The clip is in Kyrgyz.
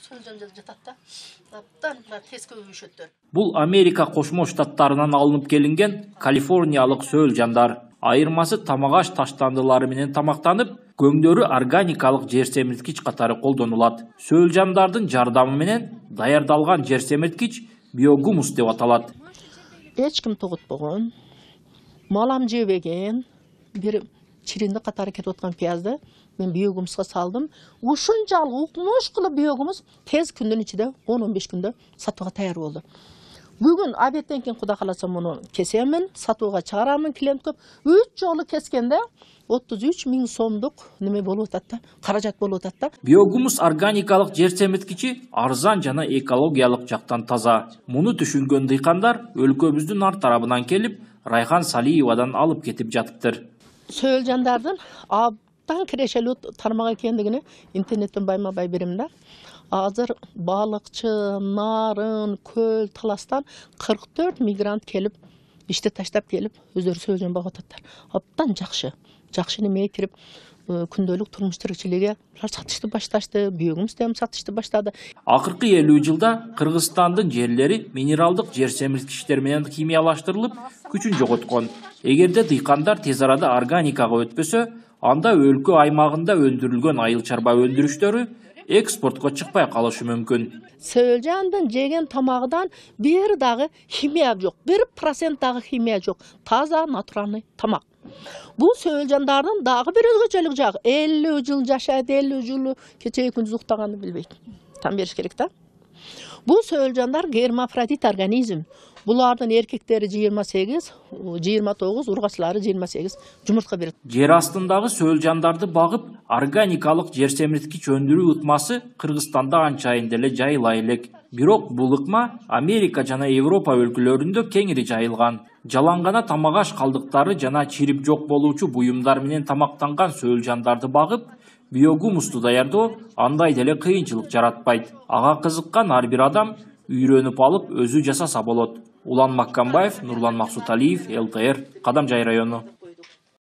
Бул Америка Кошмо Штаттарынан алынып келинген калифорниялык сөөлжандар. Айырмасы тамагаш таштандылары менен тамактанып, көңдөрү органикалык жер семирткич катары колдонулат. Сөөлжандардын жардамы менен даярдалган жер семирткич биогумус деп аталат. Эч ким тогутпогон, малам жебеген, бир чиринди катары кетип аткан пиязды мен биогумуска салдым. Ушунчалык укмуш кылып биогумус тез күндүн ичинде 10-15 күндө сатууга даяр болду. Бүгүн абеттен кийин Кудай кааласа муну кесемин, сатууга чыгарамын клиенткө. 3 жолу кескенде 33 000 сомдук неме болуп атат да, каражат болуп атат да. Биогумус органикалык жер семирткичи арзан жана экологиялык жактан таза. Муну түшүнгөн дыйкандар өлкөбүздүн ар тарабынан келип, Райхан Салиевадан алып кетип жатыптыр. Сөөлжандардын абдан кирешелүү тармак экендигини интернеттен байма-бай берем да. Азыр балыкчы, нарын, көл, таластан 44 мигрант келип, ишти таштап келип, өздөрү сөөлжөн багып ататтар. Абдан жакшы. Жакшы немеге кирип, күндөлүк турмуш тиричилиги сатышты башташты, биогумус дем сатышты баштады. Акыркы 50 жылда Кыргызстандын жерлери минералдык жер семирткичтер менен химиялаштырылып, күчүн жоготкон. Эгерде дыйкандар тез арада органикага өтпөсө, анда өлкө аймагында өндүрүлгөн айыл чарба өндүрүштөрү экспортко чыкпай калышы мүмкүн. Сөөлжандын жеген тамагыдан бир дагы химия жок, 1% дагы химия жок. Таза, натуральный тамак. Бул сөөлжандардын дагы бир өзгөчөлүк жагы. 50 жыл жашайт, 50 жыл кечеги күндүз уктаганды билбейт. Там бериш керек да. Бул сөөлжандар гермафродит организм. Булардын эркектери 28, 29, ургачылары 28 жумуртка берет. Жер астындагы сөөлжандарды багып, органикалык жер семирткич өндүрүү ыкмасы Кыргызстанда анчайын деле жайыла элек. Бирок бул ыкма Америка жана Европа өлкөлөрүндө кеңири жайылган. Жалаңгана тамагаш калдыктары жана чирип жок болуучу буюмдар менен тамактанган сөөлжандарды багып, биогумусту даярдоо андай деле кыйынчылык жаратпайт. Ага кызыккан ар бир адам үйрөнүп алып өзү жасаса болот. Улан Маккамбаев, Нурлан Максуталиев, ЛТР, Кадамжай району.